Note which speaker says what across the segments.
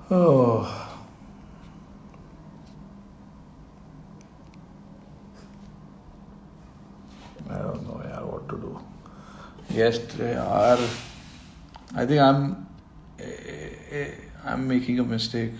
Speaker 1: Oh, I don't know, yaar, what to do. Yesterday, yaar, I think I'm making a mistake.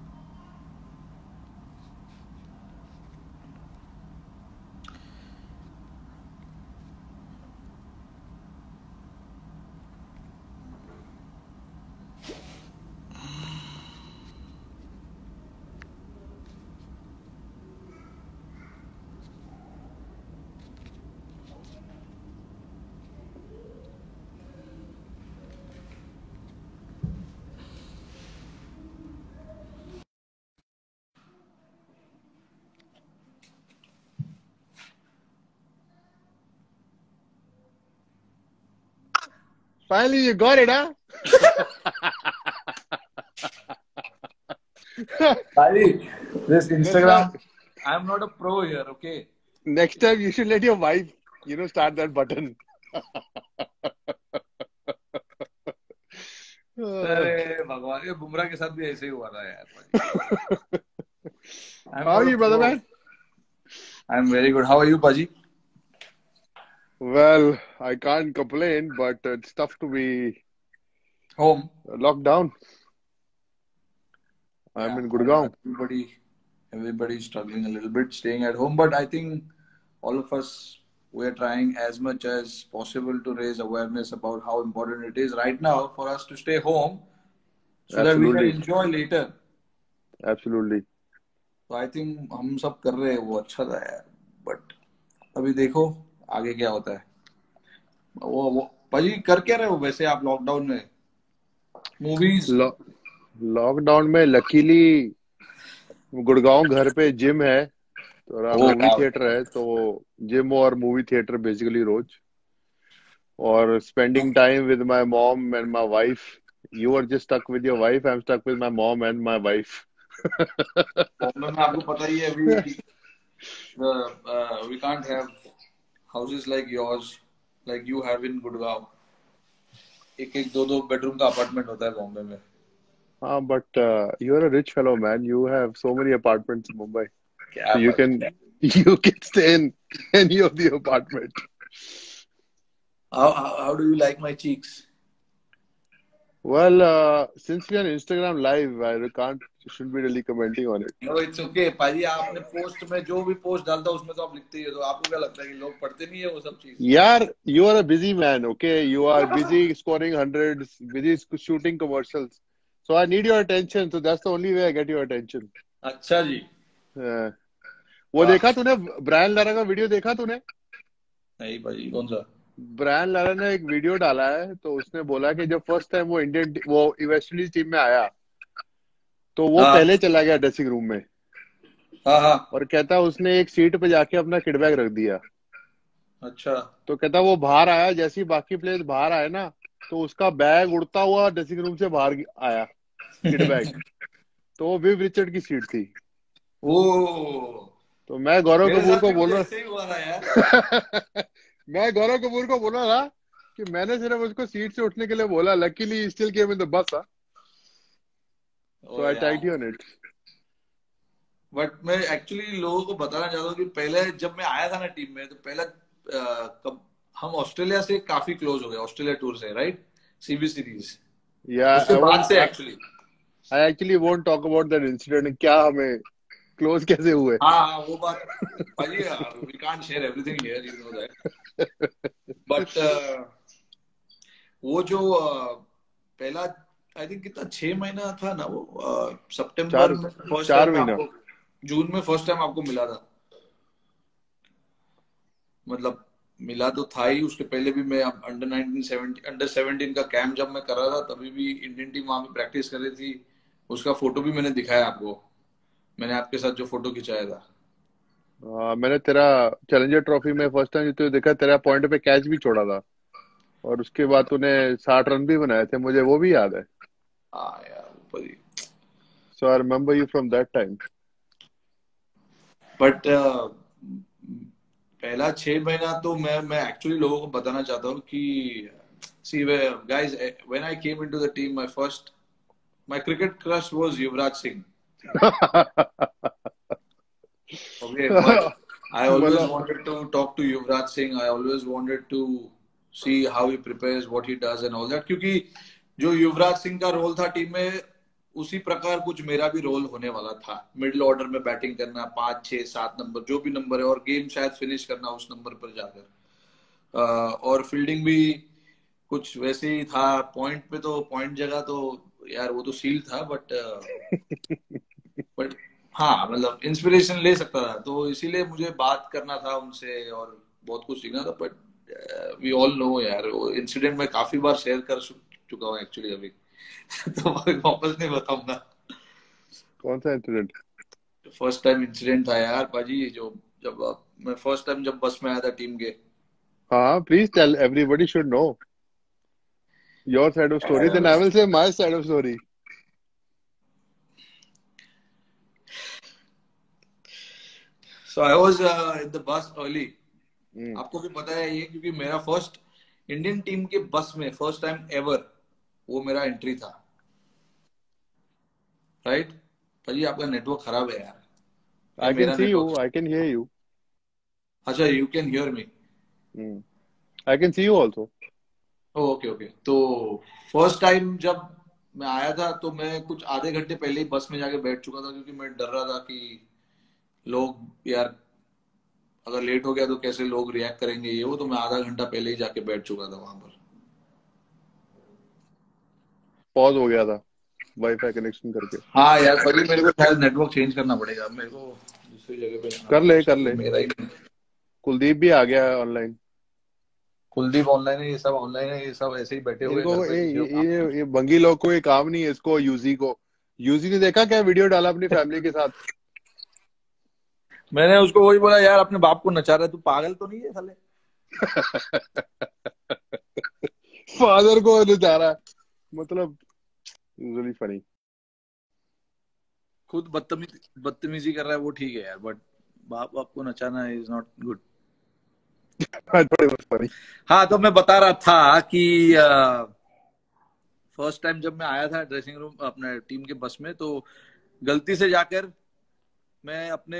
Speaker 2: Finally, you got it, huh?
Speaker 1: Buddy, this
Speaker 2: Next time,
Speaker 1: Instagram, I'm not a pro here, okay?
Speaker 2: next time you should let your wife, start that button.
Speaker 1: अरे भगवान, ये बुमराह के साथ भी ऐसे ही हुआ था यार पाजी. I'm
Speaker 2: How are
Speaker 1: not a
Speaker 2: you, brother
Speaker 1: pro.
Speaker 2: man?
Speaker 1: I'm very good. How are you, Paji?
Speaker 2: Well, I can't complain, but it's tough to be
Speaker 1: Home.
Speaker 2: locked down. I'm
Speaker 1: Yeah,
Speaker 2: in
Speaker 1: I know
Speaker 2: Gurgaon.
Speaker 1: everybody's struggling a little bit staying at home, but I think all of us we're trying as much as possible to raise awareness about how important it is right now for us to stay home so that we can
Speaker 2: Absolutely.
Speaker 1: enjoy later.
Speaker 2: Absolutely.
Speaker 1: तो I think हम सब कर रहे हैं, वो अच्छा था यार. बट अभी देखो आगे क्या होता है. वो पाजी कर क्या रहे हो वैसे आप लॉकडाउन में? मूवीज?
Speaker 2: लॉकडाउन में लकीली गुड़गांव घर पे जिम है तो
Speaker 1: ओ
Speaker 2: मूवी
Speaker 1: वाह.
Speaker 2: थिएटर है तो जिम और मूवी थिएटर बेसिकली रोज और spending time with my mom and my wife. You are just stuck with your wife. I'm stuck with my mom and my wife.
Speaker 1: Bombay में आपको पता ही है अभी we can't have houses like yours, like you have in Gurgaon. एक एक दो दो bedroom का अपार्टमेंट होता है बॉम्बे में.
Speaker 2: But you're a rich fellow, man. You have so many apartments in Mumbai,
Speaker 1: क्या
Speaker 2: so you
Speaker 1: भाई.
Speaker 2: can you can stay in any of the apartment.
Speaker 1: How do you like my cheeks?
Speaker 2: Well, since we are on Instagram Live, I can't shouldn't be really commenting on it.
Speaker 1: No, it's okay. पाजी आपने post में जो भी post डालता है उसमें तो आप लिखते ही हो, तो आपको क्या लगता है कि लोग पढ़ते नहीं है वो सब चीज?
Speaker 2: Yeah, you are a busy man. Okay, you are busy scoring hundreds, busy shooting commercials. So I need your attention. So that's the only way I get your attention.
Speaker 1: अच्छा जी.
Speaker 2: Uh, वो
Speaker 1: वाह.
Speaker 2: देखा तूने ब्रायन लारा का video देखा तूने?
Speaker 1: नहीं पाजी, कौन सा?
Speaker 2: ब्रायन लारा ने एक वीडियो डाला है तो उसने बोला कि जब फर्स्ट टाइम वो वेस्ट इंडीज टीम में आया तो वो
Speaker 1: हाँ
Speaker 2: पहले चला गया ड्रेसिंग रूम में
Speaker 1: हाँ हाँ.
Speaker 2: और कहता उसने एक सीट पे जाके अपना किट बैग रख दिया.
Speaker 1: अच्छा.
Speaker 2: तो कहता वो बाहर आया, जैसे ही बाकी प्लेयर्स बाहर आए ना तो उसका बैग उड़ता हुआ ड्रेसिंग रूम से बाहर आया, किट बैग. तो वो विव रिचर्ड की सीट थी.
Speaker 1: ओ,
Speaker 2: तो मैं गौरव
Speaker 1: मेरे
Speaker 2: कपूर
Speaker 1: साथ
Speaker 2: को
Speaker 1: भी कुछ
Speaker 2: बोल
Speaker 1: ऐसे ही हुआ था यार.
Speaker 2: रहा मैं गौरव कपूर को बोल रहा था कि मैंने सिर्फ उसको सीट से उठने के लिए बोला. Luckily still came in the bus. So
Speaker 1: oh
Speaker 2: I
Speaker 1: यार.
Speaker 2: Tagged you on it.
Speaker 1: But मैं एक्चुअली लोगों को बताना चाहता हूँ कि पहले जब मैं आया था ना टीम में, तो पहले कब हम ऑस्ट्रेलिया से काफी क्लोज हो गए, ऑस्ट्रेलिया टूर से, राइट? सीबी सीरीज
Speaker 2: या
Speaker 1: उसके बाद से actually.
Speaker 2: I actually won't talk about that incident. क्या हमें क्लोज कैसे हुए?
Speaker 1: हाँ हाँ, वो बात भाई, we can't share everything here, you know that. But वो जो पहला, आई थिंक कितना 6 महीना था ना वो, सितंबर में फर्स्ट
Speaker 2: चार
Speaker 1: टाइम
Speaker 2: महीना.
Speaker 1: आपको, जून में फर्स्ट टाइम आपको मिला था. मतलब मिला तो था ही, उसके पहले भी मैं अंडर 19 17 अंडर 17 का कैंप जब मैं कर रहा था तभी भी इंडियन टीम वहां पे प्रैक्टिस कर रही थी. उसका फोटो भी मैंने दिखाया आपको, मैंने आपके साथ जो फोटो खिंचाया था.
Speaker 2: मैंने तेरा चैलेंजर ट्रॉफी में फर्स्ट टाइम तो देखा, तेरा पॉइंट पे कैच भी छोड़ा था और उसके बाद तूने 60 रन भी बनाए थे, मुझे वो भी याद है.
Speaker 1: हाँ यार, ऊपर ही.
Speaker 2: So I remember you from that time.
Speaker 1: But पहला 6 महीना तो मैं एक्चुअली लोगों को बताना चाहता हूँ कि see guys, when I came into the team, my first my cricket crush was Yuvraj Singh. Okay, but I always
Speaker 2: मतलब
Speaker 1: wanted to talk to Yuvraj Singh. I always wanted to see how he prepares, what he does and all that. क्योंकि जो युवराज सिंह का role था team में, उसी प्रकार कुछ मेरा भी रोल होने वाला था. मिडिल ऑर्डर में बैटिंग करना, 5, 6, 7 नंबर जो भी नंबर है, और गेम शायद फिनिश करना उस नंबर पर जाकर. और फील्डिंग भी कुछ वैसे ही था. पॉइंट पे तो पॉइंट जगह तो यार वो तो सील था, बट हाँ मतलब इंस्पिरेशन ले सकता था, तो इसीलिए मुझे बात करना था उनसे और बहुत कुछ सीखना था. बट वी ऑल नो यार, वो इंसिडेंट मैं काफी बार शेयर कर चुका हूँ एक्चुअली अभी. तो वापस नहीं बताऊंगा.
Speaker 2: कौन सा इंसिडेंट?
Speaker 1: फर्स्ट टाइम इंसिडेंट था यार पाजी, जो जब मैं फर्स्ट टाइम जब बस में आया था टीम के.
Speaker 2: हाँ, please tell, everybody should know your side of story, then I will say my side of story.
Speaker 1: So I was in the bus early. आपको भी पता है ये, क्योंकि मेरा फर्स्ट इंडियन टीम के बस में फर्स्ट टाइम एवर वो मेरा एंट्री था. राइट भाजी, आपका नेटवर्क खराब है यार.
Speaker 2: आई कैन
Speaker 1: मेरा
Speaker 2: see you,
Speaker 1: network.
Speaker 2: I can hear you.
Speaker 1: अच्छा, you can hear me.
Speaker 2: I can see you also.
Speaker 1: Okay okay. तो फर्स्ट टाइम जब मैं आया था, तो मैं कुछ आधे घंटे पहले ही बस में जाके बैठ चुका था, क्योंकि मैं डर रहा था कि लोग यार अगर लेट हो गया तो कैसे लोग रिएक्ट करेंगे ये वो. तो मैं आधा घंटा पहले ही जाके बैठ चुका था वहां पर.
Speaker 2: पॉज हो गया था वाईफाई कनेक्शन करके.
Speaker 1: हाँ यार, पर मेरे को शायद नेटवर्क चेंज करना पड़ेगा. मेरे को दूसरी जगह पे जाना
Speaker 2: कर ले कर
Speaker 1: पड़ेगा.
Speaker 2: ले.
Speaker 1: मेरा ही.
Speaker 2: कुलदीप भी आ गया है ऑनलाइन.
Speaker 1: कुलदीप ऑनलाइन है, ये सब ऑनलाइन है, ये सब ऐसे ही बैठे हुए
Speaker 2: इनको
Speaker 1: घर पे, किसी को काम नहीं.
Speaker 2: ये बंगी लोग को ये काम नहीं है. इसको यूजी को, यूजी ने देखा क्या वीडियो डाला अपनी फैमिली के साथ.
Speaker 1: मैंने उसको वही बोला, यार अपने बाप को नचा रहा है, तू पागल तो नहीं है साले.
Speaker 2: फादर को नचा रहा है, मतलब रियली फनी.
Speaker 1: खुद बदतमीजी कर रहा है वो ठीक है यार, बट बाप बाप को नचाना इज नॉट गुड.
Speaker 2: फनी.
Speaker 1: हाँ, तो मैं बता रहा था कि फर्स्ट टाइम जब मैं आया था ड्रेसिंग रूम अपने टीम के बस में, तो गलती से जाकर मैं अपने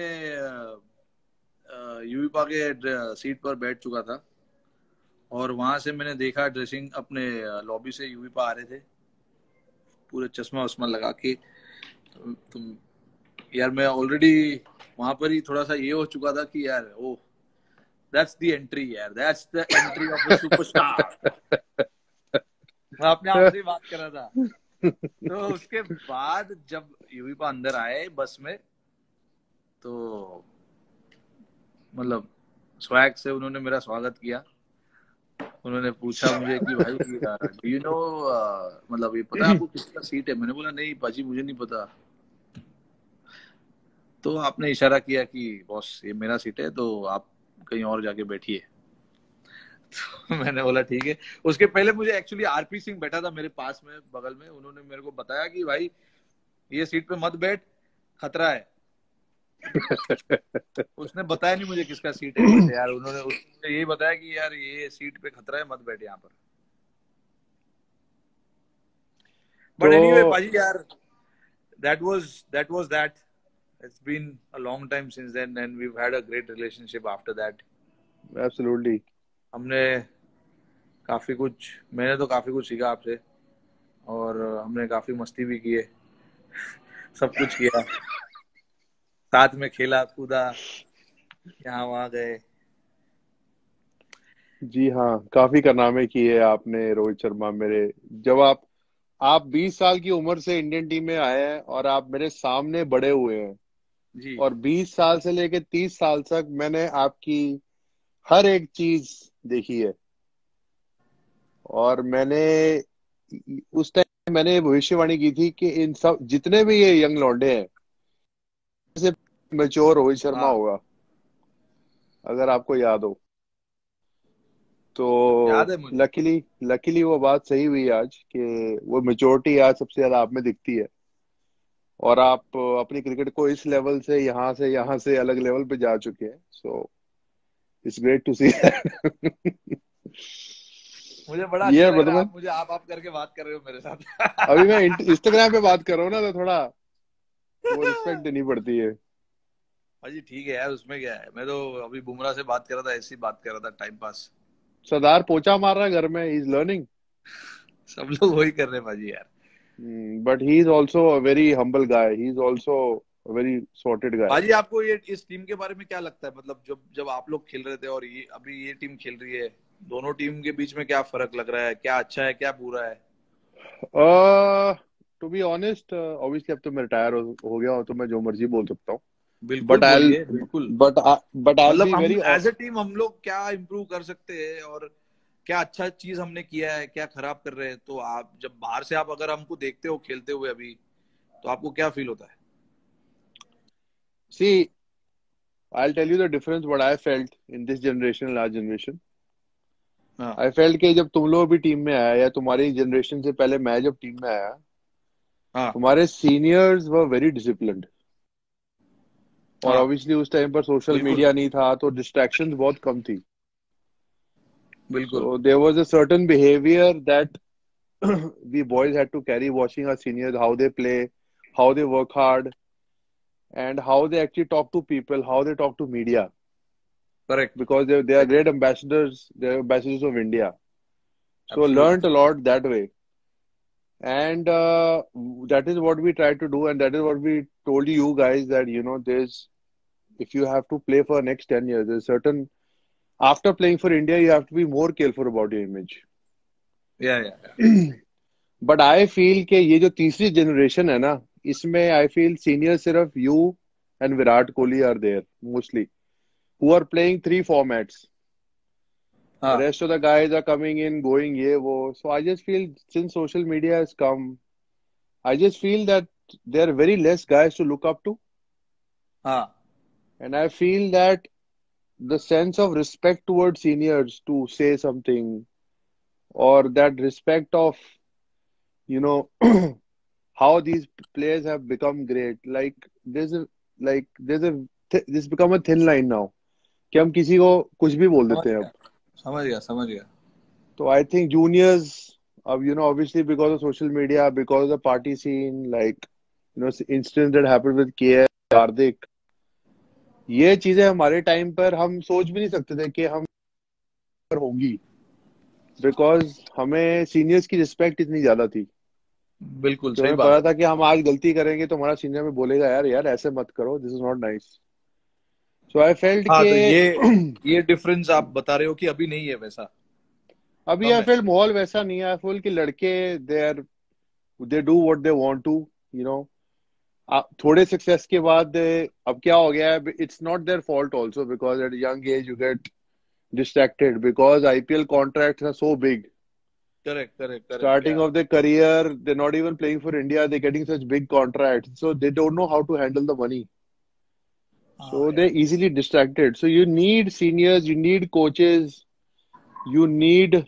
Speaker 1: यूवीपा के सीट पर बैठ चुका था. और वहां से मैंने देखा ड्रेसिंग अपने लॉबी से यूवीपा आ रहे थे, पूरे चश्मा वश्मा लगा के. तुम यार, मैं ऑलरेडी वहां पर ही थोड़ा सा ये हो चुका था कि यार ओह, दैट्स द एंट्री यार, that's the entry of a superstar. मैं अपने आप से ही बात कर रहा था. तो उसके बाद जब यूवीपा अंदर आए बस में, तो मतलब स्वैग से उन्होंने मेरा स्वागत किया. उन्होंने पूछा मुझे कि भाई डू यू नो, मतलब ये पता है आपको किसका सीट है. मैंने बोला नहीं पाजी, मुझे नहीं पता. तो आपने इशारा किया कि बॉस ये मेरा सीट है, तो आप कहीं और जाके बैठिए. तो मैंने बोला ठीक है. उसके पहले मुझे एक्चुअली आरपी सिंह बैठा था मेरे पास में बगल में. उन्होंने मेरे को बताया कि भाई ये सीट पे मत बैठ, खतरा है. उसने बताया नहीं मुझे किसका सीट है, बट यार उसने यही बताया कि यार ये सीट पे खतरा है, मत बैठ यहाँ पर. बट एनीवे पाजी यार, that was that. It's been a long time since then and we've had a great relationship after that.
Speaker 2: Absolutely.
Speaker 1: मैंने तो काफी कुछ सीखा आपसे, और हमने काफी मस्ती भी की है. सब कुछ किया साथ में, खेला कूदा, यहाँ वहां गए.
Speaker 2: जी हाँ, काफी कारनामे किए आपने रोहित शर्मा मेरे. जब आप 20 साल की उम्र से इंडियन टीम में आए हैं और आप मेरे सामने बड़े हुए हैं
Speaker 1: जी.
Speaker 2: और 20 साल से लेके 30 साल तक मैंने आपकी हर एक चीज देखी है. और उस टाइम मैंने भविष्यवाणी की थी कि इन सब जितने भी ये यंग लौंडे हैं, से मैच्योर रोहित शर्मा होगा, अगर आपको याद हो तो.
Speaker 1: याद है मुझे.
Speaker 2: लकीली वो बात सही हुई आज कि वो मेच्योरिटी आज सबसे ज्यादा आप में दिखती है. और आप अपनी क्रिकेट को इस लेवल से यहाँ से अलग लेवल पे जा चुके हैं. So it's great to see.
Speaker 1: मुझे बड़ा
Speaker 2: ये
Speaker 1: अच्छा
Speaker 2: है
Speaker 1: लग रहा है,
Speaker 2: ब्रदरमैन।
Speaker 1: आप मुझे आप करके बात कर रहे हो मेरे
Speaker 2: अभी मैं
Speaker 1: साथ।
Speaker 2: इंस्टाग्राम पे बात कर रहा हूँ ना, तो थोड़ा वो रिस्पेक्ट देनी पड़ती है।
Speaker 1: भाई ठीक है यार, उसमें क्या है, मैं तो अभी बुमराह से बात कर रहा था, ऐसी बात कर रहा था, टाइम पास।
Speaker 2: सरदार पोछा मार रहा है घर में, ही इज लर्निंग।
Speaker 1: सब लोग वही कर रहे हैं भाजी यार।
Speaker 2: But he is also a very humble guy, he is also a very sorted guy.
Speaker 1: भाजी आपको ये इस टीम के बारे में क्या लगता है, मतलब जब जब आप लोग खेल रहे थे और ये अभी ये टीम खेल रही है, दोनों टीम के बीच में क्या फर्क लग रहा है, क्या अच्छा है क्या बुरा है?
Speaker 2: टू बी ऑनेस्ट, ऑब्वियसली अब तो मैं रिटायर हो गया हूँ, तो मैं जो मर्जी बोल सकता हूँ।
Speaker 1: बिल्कुल
Speaker 2: बट आई
Speaker 1: बोलिए, बिल्कुल।
Speaker 2: बट बट आई
Speaker 1: मतलब
Speaker 2: बी
Speaker 1: हम
Speaker 2: वेरी।
Speaker 1: एज ए टीम हम लोग क्या इम्प्रूव कर सकते हैं, और क्या अच्छा चीज हमने किया है, क्या खराब कर रहे हैं, तो आप जब बाहर से आप अगर हमको देखते हो खेलते हुए अभी, तो आपको क्या फील होता है?
Speaker 2: See, I tell you the difference what I felt in this generation, last generation.
Speaker 1: हाँ।
Speaker 2: आई फेल्ट कि जब तुम लोग भी टीम में आया, या तुम्हारी जनरेशन से पहले मैं जब टीम में आया,
Speaker 1: हाँ।
Speaker 2: तुम्हारे सीनियर्स वर वेरी डिसिप्लिन्ड। और
Speaker 1: हाँ।
Speaker 2: ऑब्वियसली उस टाइम पर सोशल
Speaker 1: बिल्कुल।
Speaker 2: मीडिया नहीं था, तो डिस्ट्रैक्शंस बहुत कम थी।
Speaker 1: बिल्कुल।
Speaker 2: So there was a certain behavior that we boys had to carry, watching our seniors, how they play, how they work hard, and how they actually talk to people, how they talk to media,
Speaker 1: correct.
Speaker 2: because they are great ambassadors, they're ambassadors of India. So learned
Speaker 1: absolutely.
Speaker 2: a lot that way. And that is what we tried to do, and that is what we told you guys, that there's, if you have to play for next 10 years, there's certain, after playing for India, you have to be more careful about your image.
Speaker 1: या
Speaker 2: but I feel कि ये जो तीसरी generation है ना, इसमें I feel senior सिर्फ you and Virat Kohli are there mostly, who are playing three formats.
Speaker 1: हाँ।
Speaker 2: Rest of the guys are coming in going, ये वो। So I just feel since social media has come, I just feel that there are very less guys to look up to,
Speaker 1: हाँ।
Speaker 2: And I feel that the sense of respect towards seniors to say something, or that respect of, you know how these players have become great. Like there's a this become a thin line now कि हम किसी को कुछ भी बोल
Speaker 1: समझ
Speaker 2: देते हैं अब।
Speaker 1: गया, समझ गया, समझ गया।
Speaker 2: तो आई थिंक जूनियर्स अब, obviously because of social media, because of the party scene, like incidents that happened with KL, Hardik, ये चीजें हमारे टाइम पर हम सोच भी नहीं सकते थे कि हम पर होंगी, बिकॉज हमें सीनियर्स की रिस्पेक्ट इतनी ज्यादा थी
Speaker 1: बिल्कुल
Speaker 2: कि
Speaker 1: सही
Speaker 2: हमें
Speaker 1: बात
Speaker 2: पता
Speaker 1: है।
Speaker 2: था कि हम आज गलती करेंगे तो हमारा सीनियर में बोलेगा, यार यार ऐसे मत करो, this is not nice. So I felt
Speaker 1: हाँ,
Speaker 2: के
Speaker 1: तो ये डिफरेंस आप बता रहे हो कि अभी नहीं है वैसा,
Speaker 2: अभी
Speaker 1: कम
Speaker 2: आई
Speaker 1: है।
Speaker 2: फेल्ट माहौल वैसा नहीं है। आई फील कि लड़के they do what they want to, you know थोड़े सक्सेस के बाद अब क्या हो गया है, it's not their fault also, because at young age you get distracted because IPL contracts are so big.
Speaker 1: करेक्ट, करेक्ट, करेक्ट,
Speaker 2: Starting
Speaker 1: या।
Speaker 2: of their career, they're not even playing for India. They're getting such big contracts, so they don't know how to handle the money.
Speaker 1: हाँ
Speaker 2: So they're
Speaker 1: यार।
Speaker 2: easily distracted. So you need seniors, you need coaches, you need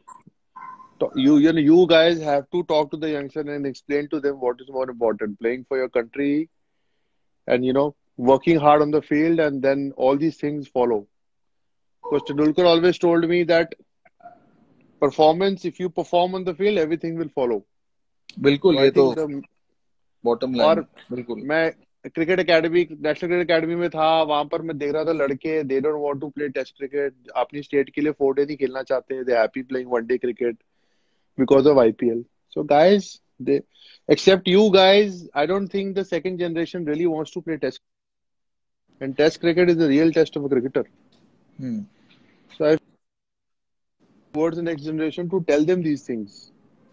Speaker 2: you guys have to talk to the youngsters and explain to them what is more important: playing for your country and working hard on the field, and then all these things follow. Because Tendulkar always told me that performance, if you perform on the field, everything will follow. So
Speaker 1: बिल्कुल,
Speaker 2: I
Speaker 1: ये तो
Speaker 2: think the
Speaker 1: bottom line
Speaker 2: और
Speaker 1: है, बिल्कुल।
Speaker 2: मैं cricket academy, national cricket academy में था, वहां पर मैं देख रहा था लड़के, they don't want to play test cricket, अपनी स्टेट के लिए 4 डे नहीं खेलना चाहते, they happy playing 1 day cricket because of IPL. So guys, they except you guys, I don't think the second generation really wants to play test, and test cricket is the real test of a cricketer.
Speaker 1: Hmm.
Speaker 2: So I towards the next generation to tell them these things.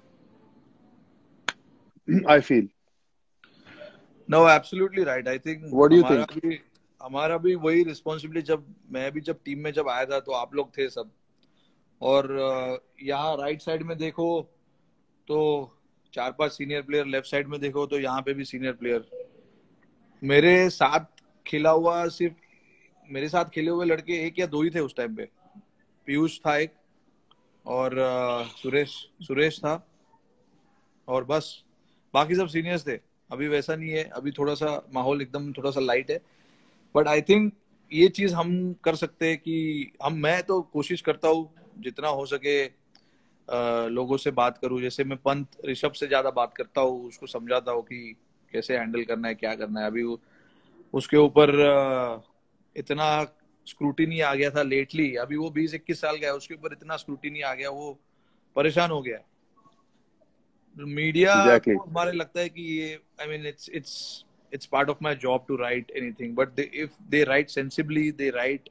Speaker 2: I feel.
Speaker 1: No, absolutely right. I think
Speaker 2: What do you think?
Speaker 1: हमारा भी वही responsibility, जब मैं भी जब team में जब आया था तो आप लोग थे सब, और यहाँ राइट साइड में देखो तो 4-5 सीनियर प्लेयर, लेफ्ट साइड में देखो तो यहाँ पे भी सीनियर प्लेयर। मेरे साथ खेला हुआ सिर्फ, मेरे साथ खेले हुए लड़के एक या दो ही थे उस टाइम पे। पीयूष था एक, और सुरेश सुरेश था, और बस बाकी सब सीनियर्स थे। अभी वैसा नहीं है, अभी थोड़ा सा माहौल एकदम थोड़ा सा लाइट है। बट आई थिंक ये चीज हम कर सकते हैं कि मैं तो कोशिश करता हूँ जितना हो सके, लोगों से बात करूं, जैसे मैं पंत ऋषभ से ज्यादा बात करता हूँ, उसको समझाता हूँ कि कैसे हैंडल करना है, क्या करना है। अभी उसके ऊपर इतना स्क्रूटिनी आ गया था लेटली, अभी वो 20-21 साल का है, उसके ऊपर इतना स्क्रूटिनी आ गया, वो परेशान हो गया। Media
Speaker 2: exactly.
Speaker 1: को हमारे लगता है कि ये, I mean, it's part of my job to write anything, but if they write sensibly, they write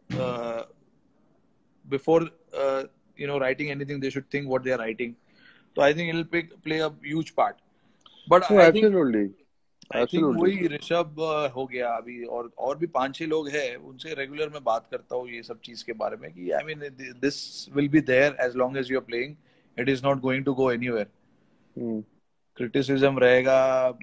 Speaker 1: before writing anything, they should think what they are writing. So I think it'll play a huge part. But
Speaker 2: Oh, absolutely,
Speaker 1: I think
Speaker 2: absolutely.
Speaker 1: वही ऋषभ हो गया अभी, और भी 5-6 लोग हैं, उनसे regular मैं बात करता हूँ ये सब चीज के बारे में कि I mean this will be there as long as you are playing, it is not going to go anywhere. Criticism रहेगा,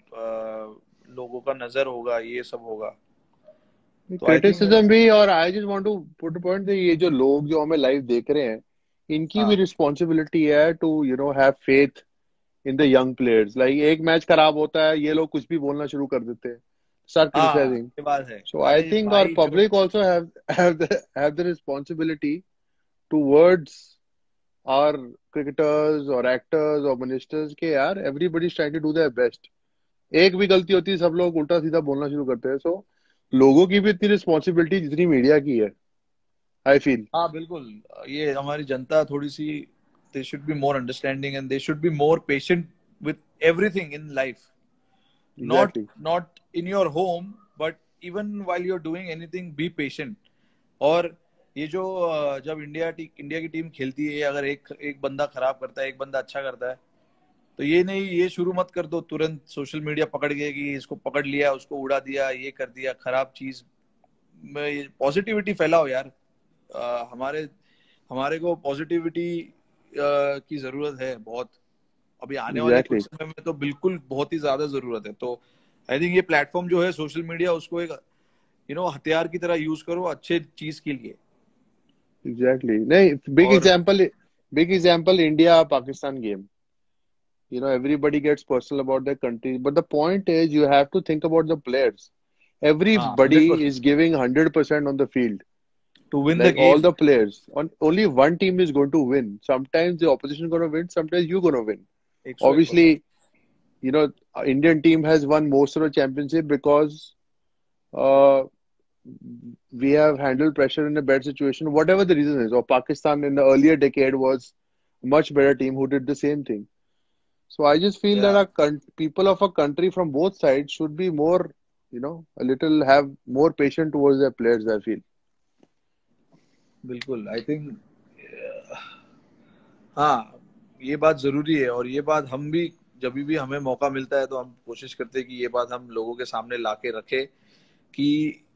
Speaker 1: लोगों का नजर होगा, ये सब होगा। तो आई थिंक
Speaker 2: क्रिटिसिज्म भी, और I just want to put a point, ये जो लोग जो हमें लाइव देख रहे हैं, इनकी भी
Speaker 1: हाँ
Speaker 2: रिस्पॉन्सिबिलिटी है to have faith in the young players. Like एक मैच खराब होता है, ये लोग कुछ भी बोलना शुरू कर देते हैं, start
Speaker 1: हाँ
Speaker 2: criticizing.
Speaker 1: ये बात है।
Speaker 2: So I
Speaker 1: अरे
Speaker 2: think our
Speaker 1: भाई जो,
Speaker 2: public also have the responsibility towards our cricketers or actors or ministers के यार everybody is trying to do their best. एक भी गलती होती है सब लोग उल्टा सीधा बोलना शुरू करते हैं। So लोगों की भी इतनी रिस्पॉन्सिबिलिटी जितनी मीडिया की है, आई फील।
Speaker 1: हाँ बिल्कुल, ये हमारी जनता थोड़ी सी, they should be more understanding and they should be more patient with everything in life, not
Speaker 2: exactly.
Speaker 1: Not in your home, but even while you are doing anything, be patient. और ये जो जब इंडिया की team खेलती है, अगर एक एक बंदा खराब करता है, एक बंदा अच्छा करता है, तो ये नहीं, ये शुरू मत कर दो तुरंत सोशल मीडिया पकड़ के कि इसको पकड़ लिया, उसको उड़ा दिया, ये कर दिया, खराब चीज में पॉजिटिविटी फैलाओ यार। हमारे हमारे को पॉजिटिविटी की जरूरत है बहुत, अभी आने वाले कुछ
Speaker 2: एग्जैक्टली।
Speaker 1: समय में तो बिल्कुल बहुत ही ज्यादा जरूरत है। तो आई थिंक ये प्लेटफॉर्म जो है सोशल मीडिया, उसको एक हथियार की तरह यूज करो अच्छे चीज के लिए।
Speaker 2: एग्जैक्टली। नहीं, बिग
Speaker 1: और
Speaker 2: example, big example India Pakistan game. Everybody gets personal about their country, but the point is you have to think about the players.
Speaker 1: हाँ
Speaker 2: Everybody is
Speaker 1: 100%
Speaker 2: giving 100% on the field.
Speaker 1: To win the
Speaker 2: Like all
Speaker 1: game.
Speaker 2: the players. Only one team is going to win. Sometimes the opposition going to win, sometimes you're going to win.
Speaker 1: 101%।
Speaker 2: Obviously, Indian team has won most of the championship because uh, we have handled pressure in a bad situation, whatever the reason is. Or Pakistan in the earlier decade was a much better team who did the same thing. So I just feel that
Speaker 1: या
Speaker 2: our people of a country from both sides should be more, a little have more patient towards their players, I feel.
Speaker 1: बिल्कुल, I think हाँ ये बात जरूरी है। और ये बात हम भी, जब भी हमें मौका मिलता है, तो हम कोशिश करते हैं कि ये बात हम लोगों के सामने ला के रखे कि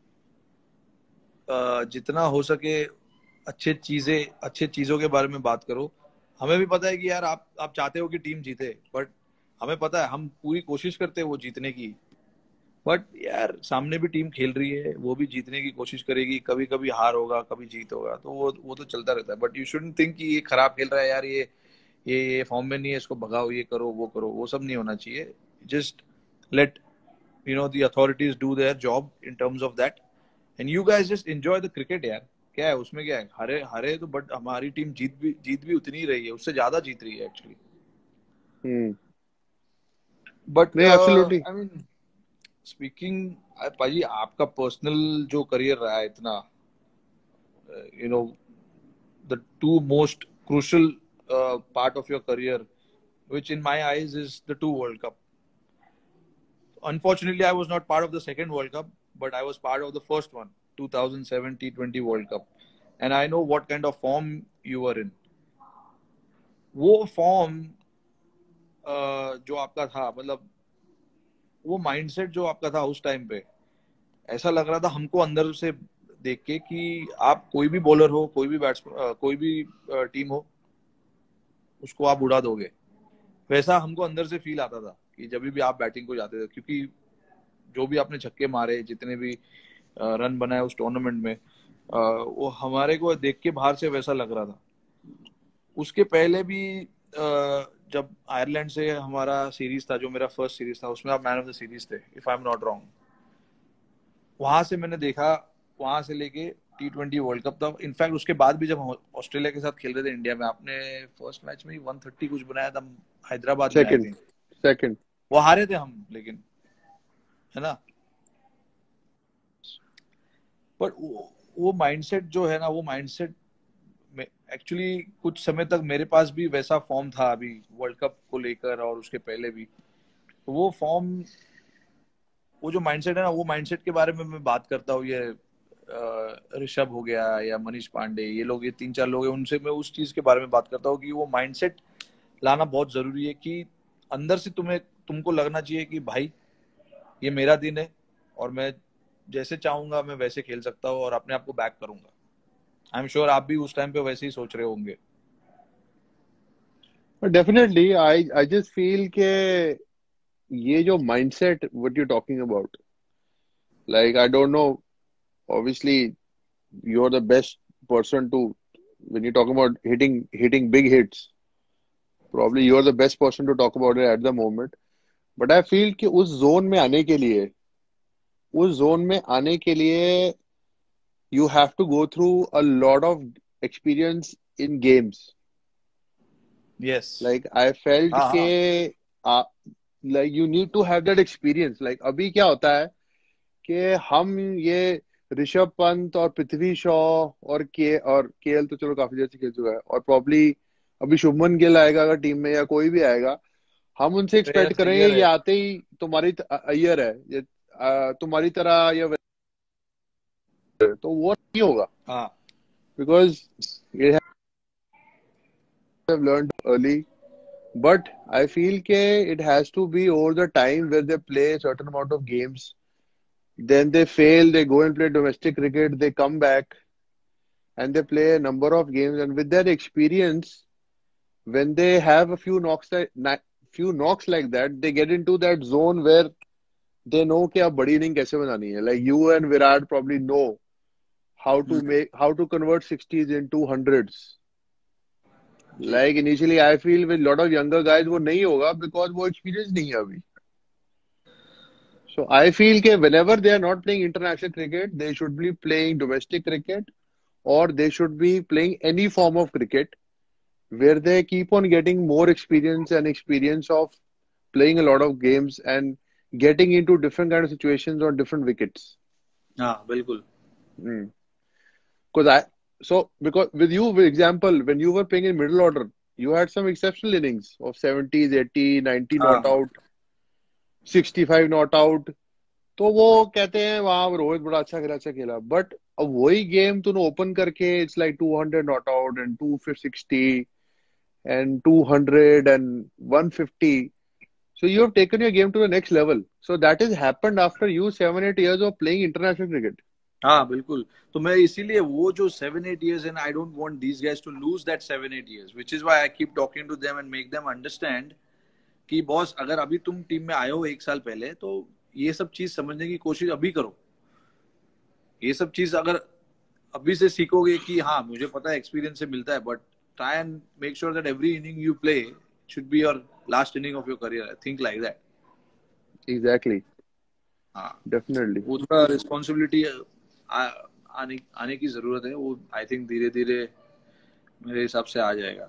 Speaker 1: जितना हो सके अच्छे चीजों के बारे में बात करो। हमें भी पता है कि यार आप चाहते हो कि टीम जीते, बट हमें पता है, हम पूरी कोशिश करते हैं वो जीतने की, बट यार सामने भी टीम खेल रही है, वो भी जीतने की कोशिश करेगी, कभी कभी हार होगा, कभी जीत होगा, तो वो तो चलता रहता है। बट यू शुडंट थिंक कि ये खराब खेल रहा है यार, ये फॉर्म में नहीं है, इसको भगाओ, ये करो, वो सब नहीं होना चाहिए। Just let the authorities do their job in terms of that, and you guys just enjoy the cricket यार। क्या है उसमें, क्या है, हरे हरे तो, बट हमारी टीम जीत भी उतनी ही रही है, उससे ज्यादा जीत रही है एक्चुअली।
Speaker 2: Hmm.
Speaker 1: बट
Speaker 2: नहीं, एब्सोल्युटली।
Speaker 1: आई मीन, स्पीकिंग, भाई आपका पर्सनल जो करियर रहा है इतना, you know the two most crucial part of your career, which in my eyes is the two World Cup. Unfortunately, I was not part of the second World Cup, but I was part of the first one, 2007 T20 World Cup. And I know what kind of form you were in. वो form जो आपका था, मतलब वो mindset जो आपका था उस टाइम पे, ऐसा लग रहा था हमको अंदर से देख के कि आप कोई भी बॉलर हो, कोई भी बैट्समैन, कोई भी टीम हो, उसको आप उड़ा दोगे। वैसा हमको अंदर से फील आता था कि जब भी आप बैटिंग को जाते थे, क्योंकि जो भी आपने छक्के मारे, जितने भी रन बनाए उस टूर्नामेंट में, वो हमारे को देख के बाहर से वैसा लग रहा था। उसके पहले भी जब आयरलैंड से हमारा सीरीज था, जो मेरा फर्स्ट सीरीज था, उसमें आप मैन ऑफ द सीरीज थे, if I am not wrong. वहां से मैंने देखा, वहां से लेके T20 वर्ल्ड कप था, इनफैक्ट उसके बाद भी जब हम ऑस्ट्रेलिया के साथ खेल रहे थे इंडिया में, आपने फर्स्ट मैच में ही 130 कुछ बनाया था हैदराबाद में, आई थिंक
Speaker 2: सेकंड
Speaker 1: वो हारे थे हम, लेकिन है ना। पर वो माइंडसेट जो है ना, वो माइंडसेट एक्चुअली कुछ समय तक मेरे पास भी वैसा फॉर्म था अभी वर्ल्ड कप को लेकर, और उसके पहले भी। तो वो फॉर्म, वो जो माइंडसेट है ना, वो माइंडसेट के बारे में मैं बात करता हूँ। ये ऋषभ हो गया या मनीष पांडे, ये लोग, ये 3-4 लोग हैं, उनसे मैं उस चीज के बारे में बात करता हूँ कि वो माइंडसेट लाना बहुत जरूरी है कि अंदर से तुमको लगना चाहिए कि भाई ये मेरा दिन है, और मैं जैसे चाहूंगा मैं वैसे खेल सकता हूँ और अपने आप को बैक करूंगा। आई एम श्योर आप भी उस टाइम पे वैसे ही सोच रहे होंगे।
Speaker 2: डेफिनेटली आई जस्ट फील के ये जो mindset what you talking about, like I don't know, obviously you're the best person to, when you talk about hitting big hits, probably you're the best person to talk about it at the moment. But I feel कि उस zone में आने के लिए you have to go through a lot of experience in games.
Speaker 1: Yes.
Speaker 2: Like I felt
Speaker 1: हाँ हाँ।
Speaker 2: के like you need to have that experience. Like अभी क्या होता है कि हम ये ऋषभ पंत और पृथ्वी शॉ और केएल तो चलो काफी देर से खेल चुका है, और प्रॉब्ली अभी शुभमन गिल आएगा अगर टीम में, या कोई भी आएगा, हम उनसे एक्सपेक्ट
Speaker 1: श्रेयस
Speaker 2: करेंगे
Speaker 1: अय्यर
Speaker 2: ये
Speaker 1: है।
Speaker 2: आते ही अय्यर है ये तुम्हारी तरह या तो वो नहीं होगा,
Speaker 1: हाँ
Speaker 2: बिकॉज ये have learned early. But I feel ke it has to be over the time where they play a certain amount of games. Then they fail, they go and play domestic cricket, they come back and they play a number of games. And with that experience, when they have a few knocks like that, they get into that zone where they know कि अब बड़ी inning कैसे बनानी है. Like you and Virat probably know how to convert 60s into hundreds.
Speaker 1: Ji.
Speaker 2: Like initially, I feel with lot of younger guys वो नहीं होगा because वो experience नहीं है अभी. So I feel that whenever they are not playing international cricket, they should be playing domestic cricket, or they should be playing any form of cricket where they keep on getting more experience of playing a lot of games and getting into different kind of situations on different wickets.
Speaker 1: हाँ बिल्कुल।
Speaker 2: Mm. Because because with you, for example, when you were playing in middle order, you had some exceptional innings of 70s, 80, 90
Speaker 1: हाँ
Speaker 2: not
Speaker 1: हाँ।
Speaker 2: out, 65 not out. तो वो कहते हैं वहां रोहित बड़ा अच्छा खेला, बट अब वही गेम तूने ओपन करके it's like 200 not out and 260 and 200 and 150. So you have taken your game to the next level. So that has happened after you 7-8 years of playing international cricket.
Speaker 1: हाँ बिल्कुल। तो मैं इसीलिए वो जो 7-8 years, and I don't want these guys to lose that 7-8 years, which is why I keep talking to them and make them understand कि boss, अगर अभी तुम टीम में आए हो 1 साल पहले, तो ये सब चीज समझने की कोशिश अभी करो। ये सब चीज अगर अभी से सीखोगे कि हाँ मुझे पता है एक्सपीरियंस से मिलता है, but try and make sure that every inning you play should be your last inning of your career. I think like that.
Speaker 2: Exactly.
Speaker 1: हाँ।
Speaker 2: Definitely.
Speaker 1: वो थोड़ा रिस्पॉन्सिबिलिटी आने आने की जरूरत है। वो आई थिंक धीरे धीरे मेरे हिसाब से आ जाएगा।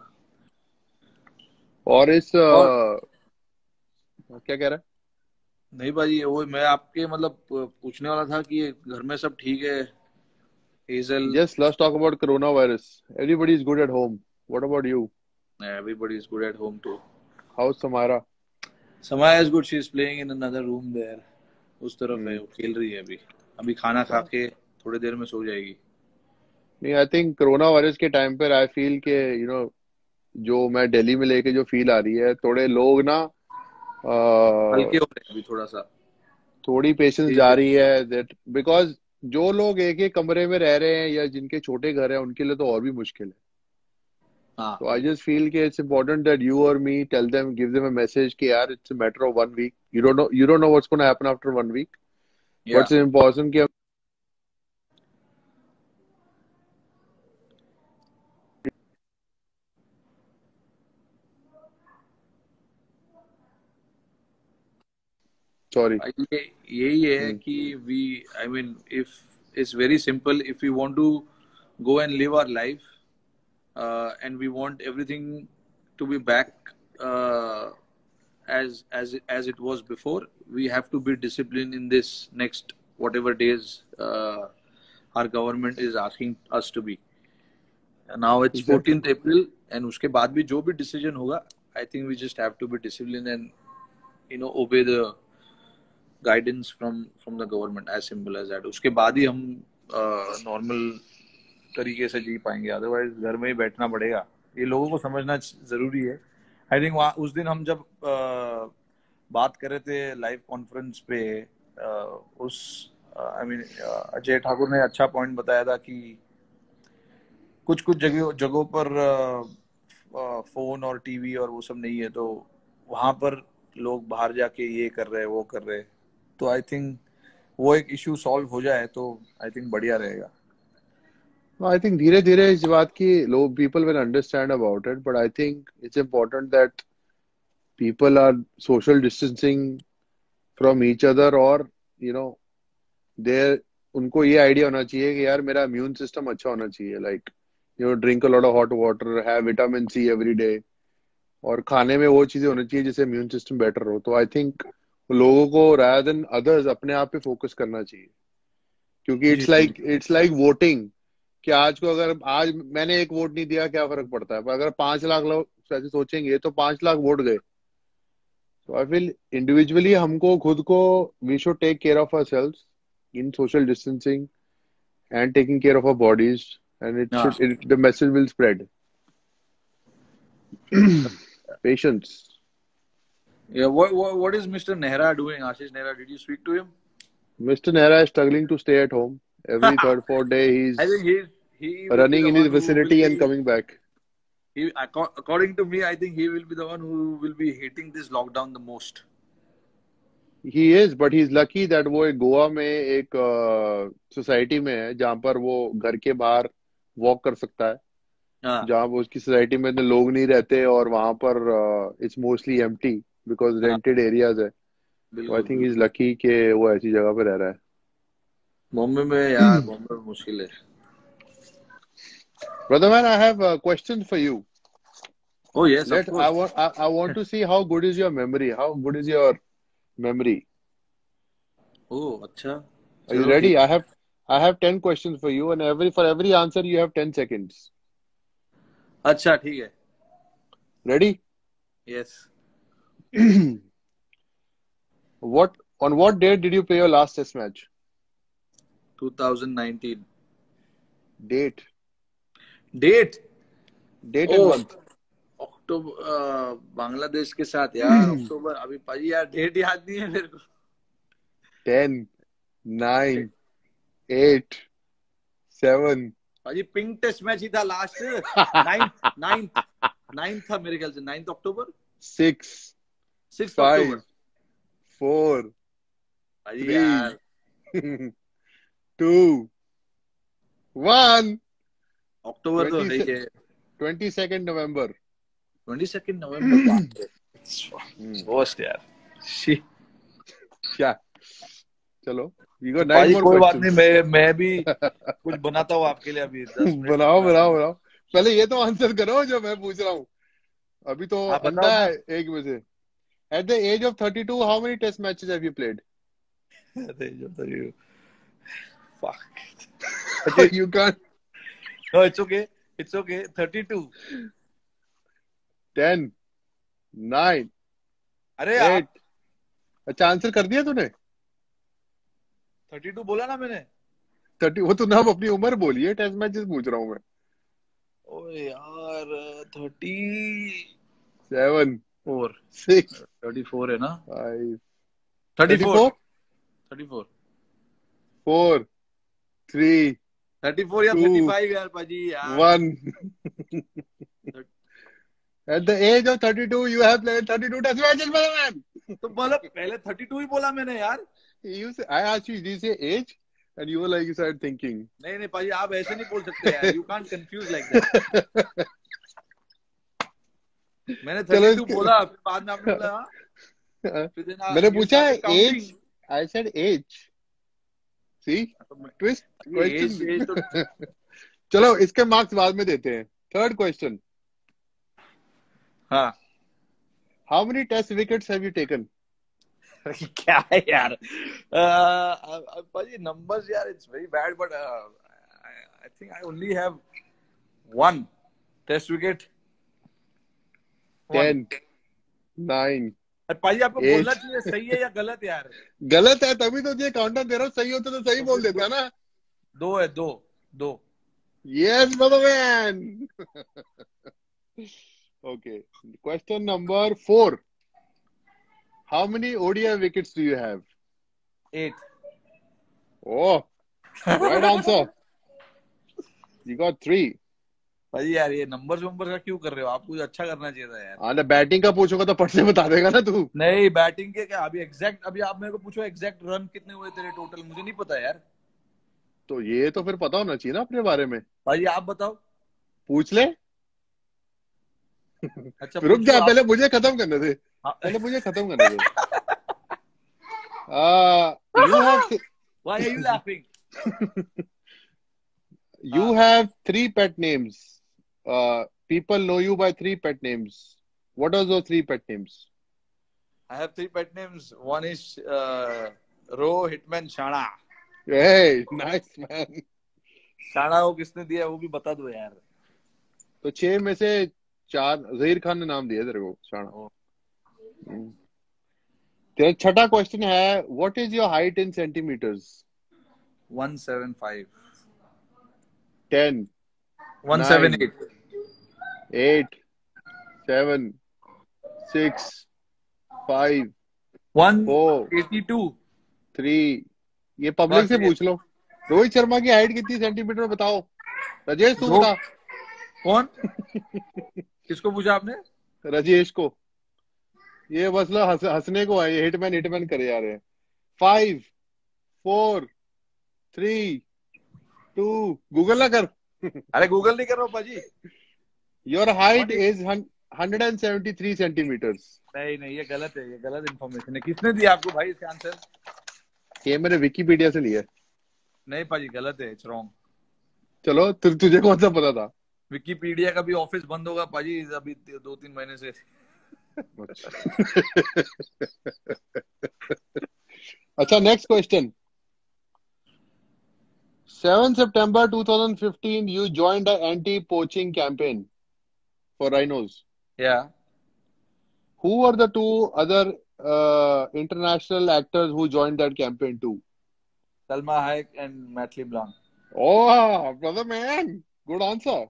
Speaker 2: और इस
Speaker 1: और
Speaker 2: क्या कह रहा है?
Speaker 1: नहीं भाई, वो मैं आपके मतलब पूछने वाला था कि घर में सब ठीक है, Hazel?
Speaker 2: Just let's talk about coronavirus. Everybody is good at home. What about you?
Speaker 1: Everybody is good at home too.
Speaker 2: How's Samara?
Speaker 1: Samaya is good, she is playing in another room there। उस तरफ है,
Speaker 2: Hmm.
Speaker 1: वो खेल रही है अभी। अभी खाना खा
Speaker 2: Yeah.
Speaker 1: के थोड़ी देर में सो जाएगी।
Speaker 2: नहीं, आई थिंक कोरोना वायरस के टाइम पर आई फील के जो मैं दिल्ली में लेके जो फील आ रही है, थोड़े लोग ना
Speaker 1: हल्के हो रहे हैं अभी थोड़ा सा।
Speaker 2: थोड़ी पेशेंस जा रही है दैट बिकॉज जो लोग एक एक कमरे में रह रहे हैं या जिनके छोटे घर हैं उनके लिए तो और भी मुश्किल है.
Speaker 1: हाँ
Speaker 2: So I
Speaker 1: बिल्कुल।
Speaker 2: just feel कि it's important that you or me tell them, give them a message कि यार it's a matter of 1 week. You don't know what's going to happen after 1 week.
Speaker 1: या
Speaker 2: What's important कि sorry.
Speaker 1: ये यही है
Speaker 2: Hmm.
Speaker 1: कि we, I mean, if it's very simple. If we want to go and live our life, and we want everything to be back as it was before, we have to be disciplined in this next whatever days our government is asking us to be. Now it's 14th April, and उसके बाद भी जो भी decision होगा, I think we just have to be disciplined and obey the guidance from the government, as simple as that. उसके बाद ही हम normal तरीके से जी पाएंगे, अदरवाइज घर में ही बैठना पड़ेगा. ये लोगों को समझना जरूरी है. आई थिंक वहाँ उस दिन हम जब बात कर रहे थे लाइव कॉन्फ्रेंस पे, अजय ठाकुर ने अच्छा पॉइंट बताया था कि कुछ जगहों पर फोन और टीवी और वो सब नहीं है, तो वहां पर लोग बाहर जाके ये कर रहे हैं वो कर रहे हैं. तो आई थिंक वो एक इश्यू सॉल्व हो जाए तो आई थिंक बढ़िया रहेगा.
Speaker 2: I think धीरे धीरे इस बात की लोग people will understand about it, but I think it's important that people are social distancing from each other, or उनको ये आइडिया होना चाहिए कि यार मेरा immune system अच्छा होना चाहिए, like drink a lot of hot water, have vitamin C every day, और खाने में वो चीजें होनी चाहिए जिससे immune system better हो. तो I think लोगों को rather than others अपने आप पे फोकस करना चाहिए, क्योंकि it's like voting. कि आज मैंने एक वोट नहीं दिया, क्या फर्क पड़ता है, पर अगर 5 लाख लोग ऐसे सोचेंगे तो 5 लाख वोट गए. So I feel individually हमको खुद को we should take care of ourselves in social distancing and taking care of our bodies, and the message will spread. Patience.
Speaker 1: Yeah, what is Mr. Nehra doing? Ashish Nehra, did you speak to him?
Speaker 2: Mr. Nehra is struggling to stay at home. Every third, fourth day
Speaker 1: I think he
Speaker 2: running in his vicinity and coming back.
Speaker 1: According to me, I think he will be the one who will be hating this lockdown the most.
Speaker 2: He is, but he's lucky that वो एक गोवा में एक society में है जहाँ पर वो घर के बाहर वॉक कर सकता है, जहाँ वो उसकी सोसाइटी में इतने लोग नहीं रहते, और वहां पर it's mostly empty because rented areas है. तो आई थिंक इज लकी कि वो ऐसी जगह पे रह रहा है.
Speaker 1: बॉम्बे में यार, बॉम्बे में मुश्किल है.
Speaker 2: Brother man, I have questions for you.
Speaker 1: Oh yes, of course.
Speaker 2: I want to see how good is your memory. How good is your memory?
Speaker 1: Oh, अच्छा.
Speaker 2: Are you ready? I have 10 questions for you, and for every answer you have 10 seconds.
Speaker 1: अच्छा, ठीक है.
Speaker 2: Ready?
Speaker 1: Yes.
Speaker 2: On what date did you play your last test match?
Speaker 1: 2019.
Speaker 2: Date and month.
Speaker 1: अक्टूबर, बांग्लादेश के साथ यार. अक्टूबर. अभी पाजी यार डेट याद नहीं है मेरे को.
Speaker 2: 10, 9, 8, 7.
Speaker 1: पाजी पिंक टेस्ट मैच ही था लास्ट. 9th था मेरे ख्याल से. 9th अक्टूबर.
Speaker 2: 6
Speaker 1: अक्टूबर.
Speaker 2: 4
Speaker 1: पाजी यार.
Speaker 2: 2 1.
Speaker 1: अक्टूबर तो नहीं है.
Speaker 2: 22nd November.
Speaker 1: 22nd November. दोस्त यार.
Speaker 2: क्या? चलो, you got 9 more
Speaker 1: कोई बात
Speaker 2: questions.
Speaker 1: नहीं, मैं भी कुछ बनाता हूँ आपके लिए अभी. 10 मिनट
Speaker 2: बनाओ. पहले ये तो आंसर करो जो मैं पूछ रहा हूँ. अभी तो अंधा है एक में से. At the age of 32, how many test matches have you played?
Speaker 1: At the age of 32. Fuck.
Speaker 2: You can't.
Speaker 1: No, it's okay. 32.
Speaker 2: 10, 9,
Speaker 1: अरे
Speaker 2: 8. अच्छा, आंसर कर दिया तूने?
Speaker 1: 32 बोला ना मैंने.
Speaker 2: 30. वो तूने अब अपनी उम्र बोली है, टेस्ट मैचेस पूछ रहा हूँ मैं.
Speaker 1: ओए यार, 37,
Speaker 2: 4, 6,
Speaker 1: 34 है ना.
Speaker 2: 5,
Speaker 1: 34.
Speaker 2: 4, 3,
Speaker 1: 34 या 35 यार पाजी यार.
Speaker 2: 1. At the age of 32, you have played 32 test matches, man.
Speaker 1: तो बोला पहले 32 ही बोला मैंने यार.
Speaker 2: I asked you, did you say age? And you were like, you started thinking.
Speaker 1: नहीं पाजी, आप ऐसे नहीं बोल सकते यार. You can't confuse like that. मैंने 32 बोला, फिर बाद में आपने बोला.
Speaker 2: मैंने पूछा age. I said age. See twist
Speaker 1: ये तो
Speaker 2: क्वेश्चन। चलो इसके मार्क्स बाद में देते हैं। थर्ड क्वेश्चन,
Speaker 1: हाँ।
Speaker 2: How many test wickets have you taken?
Speaker 1: क्या है यार, पाजी नंबर्स यार, it's very bad, but I think I only have one test wicket, one.
Speaker 2: 10, 9,
Speaker 1: पाजी आपको
Speaker 2: 8।
Speaker 1: बोलना चाहिए सही है या गलत यार।
Speaker 2: गलत है, तभी तो ये काउंटर दे रहा हूँ। सही होता तो सही
Speaker 1: तो
Speaker 2: बोल
Speaker 1: फिर
Speaker 2: देता ना।
Speaker 1: दो है, दो दो।
Speaker 2: Yes man. Okay, question number 4, how many ODI wickets do you have?
Speaker 1: 8।
Speaker 2: Oh, right answer, you got 3।
Speaker 1: भाई यार ये नंबर्स वंबर्स का क्यों कर रहे हो आप, कुछ अच्छा करना चाहिए था यार।
Speaker 2: हाँ, बैटिंग का पूछोगा तो पट से बता देगा ना तू।
Speaker 1: नहीं बैटिंग के क्या, अभी एग्जैक्ट, अभी आप मेरे को पूछो एग्जैक्ट रन कितने हुए तेरे टोटल, मुझे नहीं पता यार।
Speaker 2: तो ये तो फिर पता होना चाहिए ना अपने बारे में।
Speaker 1: भाई आप बताओ।
Speaker 2: पूछ ले।
Speaker 1: अच्छा
Speaker 2: रुक
Speaker 1: पूछो
Speaker 2: जा,
Speaker 1: आप।
Speaker 2: पहले मुझे खत्म करने दे।
Speaker 1: हाँ।
Speaker 2: पहले मुझे खत्म करने दे। You have
Speaker 1: Why are you laughing?
Speaker 2: you
Speaker 1: हाँ।
Speaker 2: have 3 pet names. People know you by 3 pet names. What are those 3 pet names?
Speaker 1: I have 3 pet names. One is Ro Hitman Shana.
Speaker 2: Hey, nice man.
Speaker 1: शाना वो किसने दिया वो भी बता दो यार।
Speaker 2: तो 6 में से 4 जहीर खान ने नाम दिया तेरे को शाना।
Speaker 1: ओ,
Speaker 2: तेरा छठा क्वेश्चन है, what is your height in centimetres?
Speaker 1: 175।
Speaker 2: 10, 9,
Speaker 1: 178।
Speaker 2: 8, 7, 6, 5, 4,
Speaker 1: 182।
Speaker 2: 3। ये पब्लिक
Speaker 1: बस
Speaker 2: से
Speaker 1: ये
Speaker 2: पूछ लो। रोहित शर्मा की हाइट कितनी सेंटीमीटर में बताओ? राजेश तू
Speaker 1: दो।
Speaker 2: बता।
Speaker 1: कौन, किसको पूछा आपने?
Speaker 2: राजेश को। ये मसला हंसने को है, ये हिटमैन हिटमैन करे जा रहे हैं। 5, 4, 3, 2, गूगल ना कर।
Speaker 1: अरे गूगल नहीं कर रहा हूँ पाजी।
Speaker 2: Your height
Speaker 1: 180।
Speaker 2: Is 173 centimetres.
Speaker 1: नहीं नहीं ये गलत है, ये गलत इन्फॉर्मेशन है। किसने दिया आपको भाई इसका आंसर?
Speaker 2: ये मैंने विकिपीडिया से लिया है।
Speaker 1: नहीं पाजी गलत है, इट्स रॉन्ग।
Speaker 2: चलो तुझे कौन सा पता था?
Speaker 1: विकिपीडिया का भी ऑफिस बंद होगा पाजी अभी 2-3 महीने से।
Speaker 2: अच्छा, next question. 7 September 2015, you joined the anti-poaching campaign for rhinos.
Speaker 1: Yeah.
Speaker 2: Who were the 2 other international actors who joined that campaign too?
Speaker 1: Salma Hayek and Matt LeBlanc.
Speaker 2: Oh, brother man, good answer.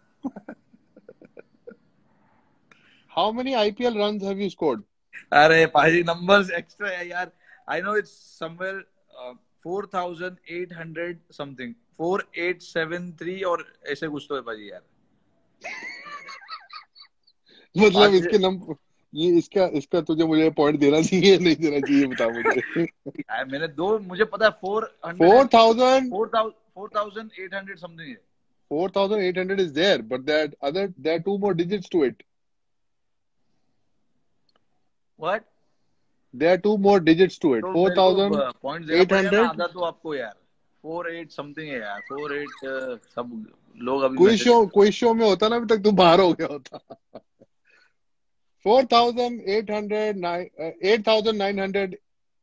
Speaker 2: How many IPL runs have you scored?
Speaker 1: अरे पाजी numbers extra है यार। I know it's somewhere 4,800 something, 4873 और ऐसे कुछ तो है पाजी यार।
Speaker 2: मतलब इसके नंबर, ये इसका तुझे मुझे पॉइंट देना चाहिए नहीं देना चाहिए बता मुझे।
Speaker 1: मैंने दो, मुझे पता है 4,800 समथिंग है।
Speaker 2: 4,800 is there, but there are 2 more digits to it.
Speaker 1: What?
Speaker 2: There are 2 more digits to it.
Speaker 1: तो
Speaker 2: 4,800.
Speaker 1: पॉइंट देना पड़ेगा ना आधा तो आपको यार। 48 समथिंग है यार, 48 सब लोग अभी
Speaker 2: कोई शो में होता ना अभी तक तू बाहर हो गया होता। 4,800, 8,900,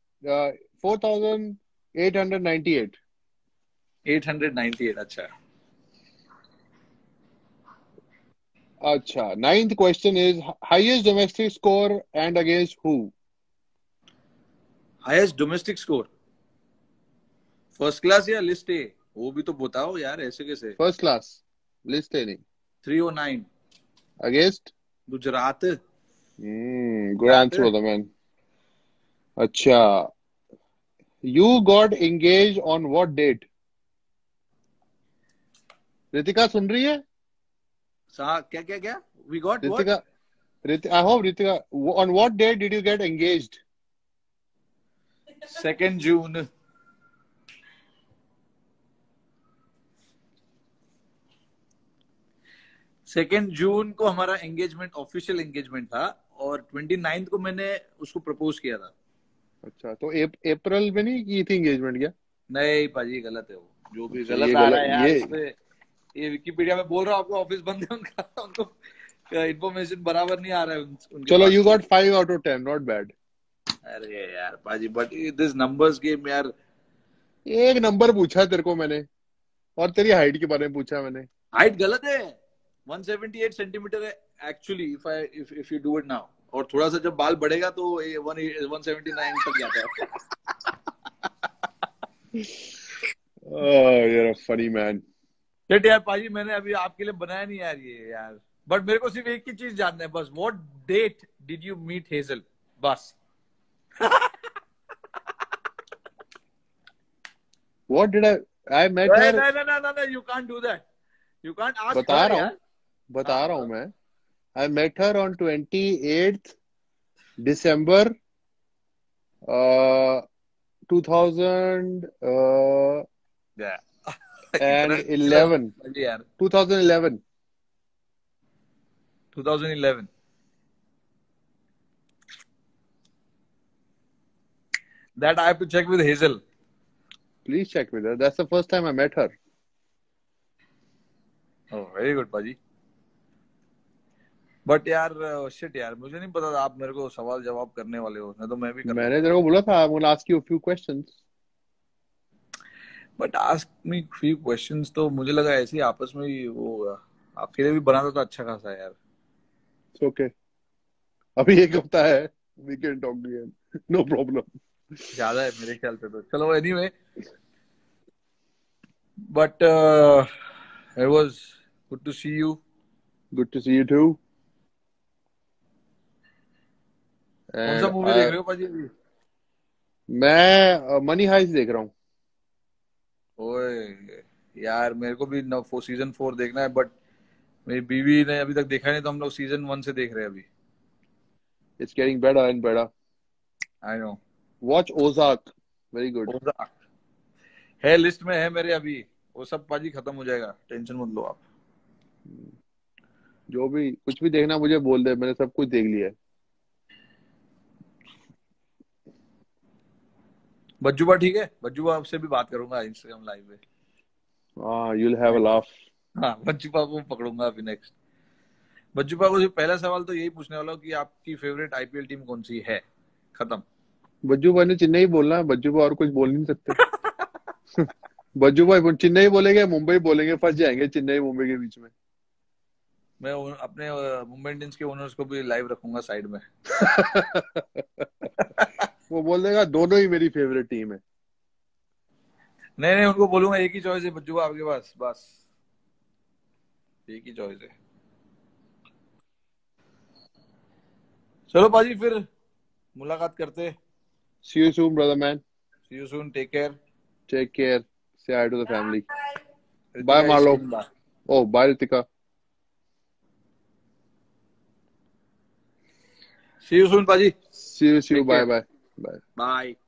Speaker 2: 4,898.
Speaker 1: 898।
Speaker 2: अच्छा, 9th question is highest domestic score and against who?
Speaker 1: Highest domestic score first class या लिस्ट ए, वो भी तो बताओ यार, ऐसे कैसे?
Speaker 2: फर्स्ट क्लास, लिस्ट है नहीं।
Speaker 1: 309
Speaker 2: against
Speaker 1: Gujarat.
Speaker 2: Good answer brother man. अच्छा, you got engaged on what date? Ritika सुन रही है?
Speaker 1: क्या क्या क्या? We got
Speaker 2: Ritika,
Speaker 1: what?
Speaker 2: I hope Ritika, on what date did you get engaged?
Speaker 1: 2nd June। 2nd जून को हमारा एंगेजमेंट, ऑफिशियल एंगेजमेंट था, और 29 को मैंने उसको प्रपोज किया था।
Speaker 2: अच्छा, तो अप्रैल में नहीं की थी एंगेजमेंट क्या?
Speaker 1: नहीं पाजी गलत है वो, जो भी
Speaker 2: अच्छा,
Speaker 1: गलत
Speaker 2: ये
Speaker 1: आ रहा
Speaker 2: गलत
Speaker 1: है यार
Speaker 2: ये
Speaker 1: इसमें। ये विकिपीडिया में बोल रहा हूँ आपको, ऑफिस बंद है उनका, उनको इन्फॉर्मेशन बराबर नहीं आ रहा है उनके
Speaker 2: चलो,
Speaker 1: पास
Speaker 2: यू
Speaker 1: से।
Speaker 2: Got 5 out of 10, not bad.
Speaker 1: अरे यार पाजी, बट दिस नंबर्स गेम यार।
Speaker 2: एक नंबर पूछा तेरे को मैंने, और तेरी हाइट के बारे में पूछा मैंने।
Speaker 1: हाइट गलत है, 178 सेंटीमीटर है actually, if you do it now. और थोड़ा सा जब बाल बढ़ेगा तो ये 179 तक जाता है।
Speaker 2: you're a funny man।
Speaker 1: But यार पाजी, मैंने अभी आपके लिए बनाया नहीं यार ये यार। बट मेरे को सिर्फ एक ही चीज जानना है बस, what date did you meet Hazel, बस।
Speaker 2: What did I met
Speaker 1: नहीं
Speaker 2: her।
Speaker 1: नहीं नहीं नहीं, you can't do that, you can't ask
Speaker 2: बता
Speaker 1: हर
Speaker 2: रहा हूँ,
Speaker 1: यार। हाँ
Speaker 2: बता रहा हूँ
Speaker 1: बताओ।
Speaker 2: मैं। I met her on 28th December 2000
Speaker 1: Yeah.
Speaker 2: and
Speaker 1: इतना इतना
Speaker 2: 11
Speaker 1: पाजी यार,
Speaker 2: 2011।
Speaker 1: 2011। That I have to check with Hazel.
Speaker 2: Please check with her, that's the first time I met her।
Speaker 1: Oh, very good पाजी। बट यार शिट यार, मुझे नहीं पता था आप मेरे को सवाल जवाब करने वाले हो, नहीं तो मैं भी कर
Speaker 2: मैंने
Speaker 1: लेता
Speaker 2: तेरे
Speaker 1: यार।
Speaker 2: को बोला था I'm gonna ask you a few questions।
Speaker 1: But ask me few questions, तो मुझे लगा ऐसे ही आपस में ही वो होगा। आपके लिए भी बना था तो अच्छा खासा यार।
Speaker 2: It's okay, अभी एक हफ्ता है, we can talk again, no problem।
Speaker 1: ज्यादा है मेरे ख्याल से तो, चलो anyway. But it was good to see you.
Speaker 2: Good to see you too।
Speaker 1: कौन सा
Speaker 2: And
Speaker 1: मूवी देख रहे हो पाजी अभी?
Speaker 2: मैं मनी हाइस्ट देख रहा हूँ।
Speaker 1: ओए यार, मेरे को भी सीजन 4 देखना है, बट मेरी बीवी ने अभी तक देखा नहीं, तो हम लोग सीजन 1 से देख रहे हैं अभी।
Speaker 2: It's getting better and better।
Speaker 1: I know.
Speaker 2: Watch Ozark, very good।
Speaker 1: है, लिस्ट में है मेरे अभी। वो सब पाजी खत्म हो जाएगा, टेंशन मत लो आप।
Speaker 2: जो भी कुछ भी देखना मुझे बोल दे, मैंने सब कुछ देख लिया है।
Speaker 1: बज्जूबा ठीक है, बज्जूबा आपसे भी बात करूंगा इंस्टाग्राम लाइव पे।
Speaker 2: हाँ, you'll have a laugh।
Speaker 1: हाँ, बज्जूबा को पकड़ूंगा अभी नेक्स्ट। बज्जूबा को सिर्फ पहला सवाल तो यही पूछने वाला हूँ कि आपकी फेवरेट आईपीएल टीम कौन सी है, खत्म।
Speaker 2: बज्जू भाई ने चेन्नई बोलना है, बज्जू भाई और कुछ बोल नहीं सकते। बज्जू भाई चेन्नई बोलेंगे, मुंबई बोलेंगे, फंस जाएंगे चेन्नई मुंबई के बीच में।
Speaker 1: मैं अपने मुंबई इंडियंस के ओनर्स को भी लाइव रखूंगा साइड में।
Speaker 2: वो बोल देगा दोनों ही मेरी फेवरेट टीम है।
Speaker 1: नहीं नहीं, उनको बोलूंगा एक ही चॉइस है बज्जूबा आपके पास, बस एक ही चॉइस है। चलो पाजी, फिर मुलाकात करते।
Speaker 2: See you soon, brother man।
Speaker 1: See you soon, take care.
Speaker 2: Take care। Say hi to the family। Bye
Speaker 1: Ritika
Speaker 2: Marlo।
Speaker 1: Is bye.
Speaker 2: Oh, bye Ritika।
Speaker 1: See you soon पाजी।
Speaker 2: See you
Speaker 1: take
Speaker 2: bye
Speaker 1: care.
Speaker 2: bye। Bye।
Speaker 1: Bye.